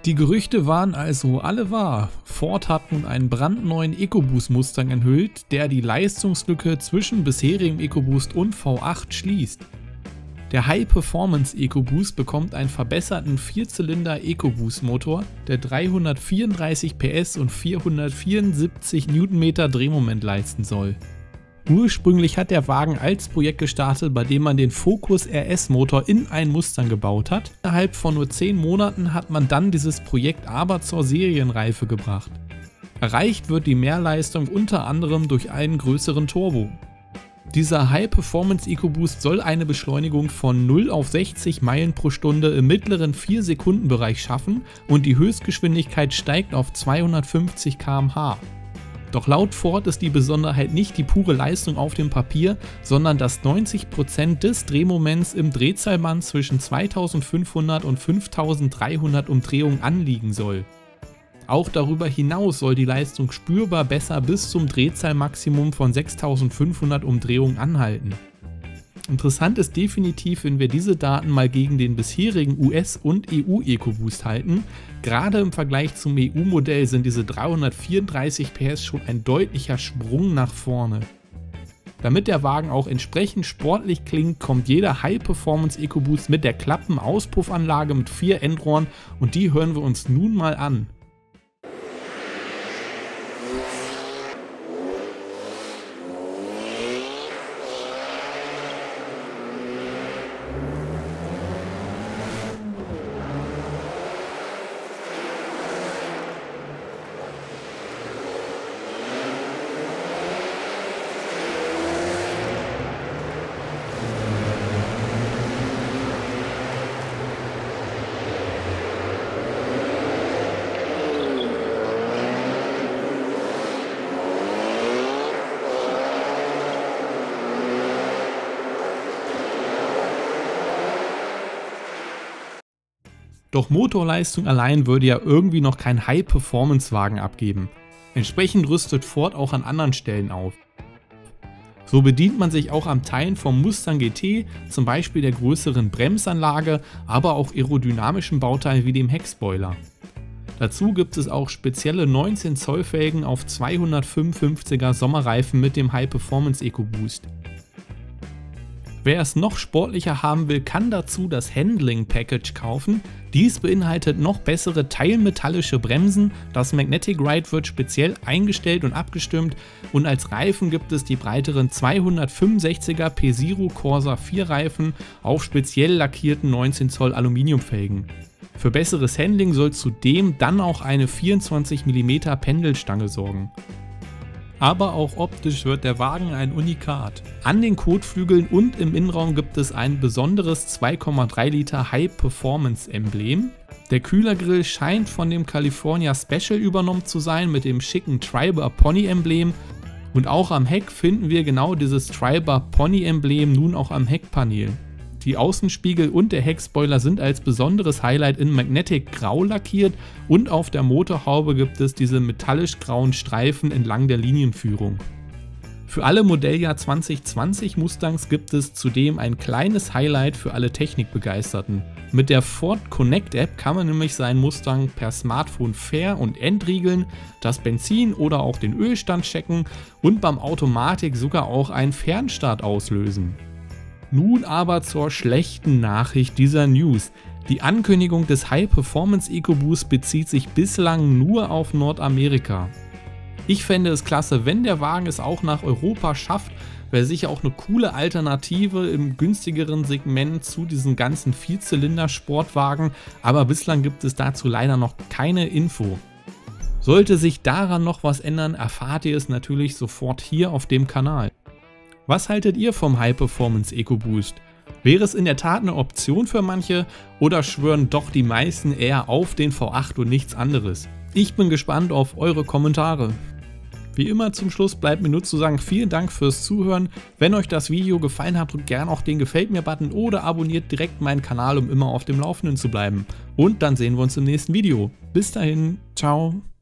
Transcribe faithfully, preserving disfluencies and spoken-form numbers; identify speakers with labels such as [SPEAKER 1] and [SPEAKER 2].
[SPEAKER 1] Die Gerüchte waren also alle wahr. Ford hat nun einen brandneuen EcoBoost Mustang enthüllt, der die Leistungslücke zwischen bisherigem EcoBoost und V acht schließt. Der High-Performance EcoBoost bekommt einen verbesserten Vierzylinder EcoBoost Motor, der dreihundertvierunddreißig P S und vierhundertvierundsiebzig Newtonmeter Drehmoment leisten soll. Ursprünglich hat der Wagen als Projekt gestartet, bei dem man den Focus R S Motor in einen Mustang gebaut hat. Innerhalb von nur zehn Monaten hat man dann dieses Projekt aber zur Serienreife gebracht. Erreicht wird die Mehrleistung unter anderem durch einen größeren Turbo. Dieser High-Performance EcoBoost soll eine Beschleunigung von null auf sechzig Meilen pro Stunde im mittleren vier Sekunden Bereich schaffen und die Höchstgeschwindigkeit steigt auf zweihundertfünfzig Kilometer pro Stunde. Doch laut Ford ist die Besonderheit nicht die pure Leistung auf dem Papier, sondern dass neunzig Prozent des Drehmoments im Drehzahlband zwischen zweitausendfünfhundert und fünftausenddreihundert Umdrehungen anliegen soll. Auch darüber hinaus soll die Leistung spürbar besser bis zum Drehzahlmaximum von sechstausendfünfhundert Umdrehungen anhalten. Interessant ist definitiv, wenn wir diese Daten mal gegen den bisherigen U S- und E U-EcoBoost halten. Gerade im Vergleich zum E U-Modell sind diese dreihundertvierunddreißig P S schon ein deutlicher Sprung nach vorne. Damit der Wagen auch entsprechend sportlich klingt, kommt jeder High-Performance EcoBoost mit der Klappenauspuffanlage mit vier Endrohren und die hören wir uns nun mal an. Doch Motorleistung allein würde ja irgendwie noch kein High-Performance-Wagen abgeben. Entsprechend rüstet Ford auch an anderen Stellen auf. So bedient man sich auch am Teilen vom Mustang G T, zum Beispiel der größeren Bremsanlage, aber auch aerodynamischen Bauteilen wie dem Heckspoiler. Dazu gibt es auch spezielle neunzehn Zoll Felgen auf zweihundertfünfundfünfziger Sommerreifen mit dem High-Performance EcoBoost. Wer es noch sportlicher haben will, kann dazu das Handling Package kaufen. Dies beinhaltet noch bessere teilmetallische Bremsen, das Magnetic Ride wird speziell eingestellt und abgestimmt und als Reifen gibt es die breiteren zweihundertfünfundsechziger P Zero Corsa vier Reifen auf speziell lackierten neunzehn Zoll Aluminiumfelgen. Für besseres Handling soll zudem dann auch eine vierundzwanzig Millimeter Pendelstange sorgen. Aber auch optisch wird der Wagen ein Unikat. An den Kotflügeln und im Innenraum gibt es ein besonderes zwei Komma drei Liter High-Performance-Emblem. Der Kühlergrill scheint von dem California Special übernommen zu sein mit dem schicken Triber Pony-Emblem. Und auch am Heck finden wir genau dieses Triber Pony-Emblem nun auch am Heckpanel. Die Außenspiegel und der Heckspoiler sind als besonderes Highlight in Magnetic Grau lackiert und auf der Motorhaube gibt es diese metallisch grauen Streifen entlang der Linienführung. Für alle Modelljahr zwanzig zwanzig Mustangs gibt es zudem ein kleines Highlight für alle Technikbegeisterten. Mit der Ford Connect App kann man nämlich seinen Mustang per Smartphone ver- und entriegeln, das Benzin oder auch den Ölstand checken und beim Automatik sogar auch einen Fernstart auslösen. Nun aber zur schlechten Nachricht dieser News. Die Ankündigung des High-Performance EcoBoost bezieht sich bislang nur auf Nordamerika. Ich fände es klasse, wenn der Wagen es auch nach Europa schafft, wäre sicher auch eine coole Alternative im günstigeren Segment zu diesen ganzen Vierzylinder-Sportwagen, aber bislang gibt es dazu leider noch keine Info. Sollte sich daran noch was ändern, erfahrt ihr es natürlich sofort hier auf dem Kanal. Was haltet ihr vom High-Performance EcoBoost? Wäre es in der Tat eine Option für manche oder schwören doch die meisten eher auf den V acht und nichts anderes? Ich bin gespannt auf eure Kommentare. Wie immer zum Schluss bleibt mir nur zu sagen, vielen Dank fürs Zuhören. Wenn euch das Video gefallen hat, drückt gerne auch den Gefällt mir Button oder abonniert direkt meinen Kanal, um immer auf dem Laufenden zu bleiben. Und dann sehen wir uns im nächsten Video. Bis dahin, ciao.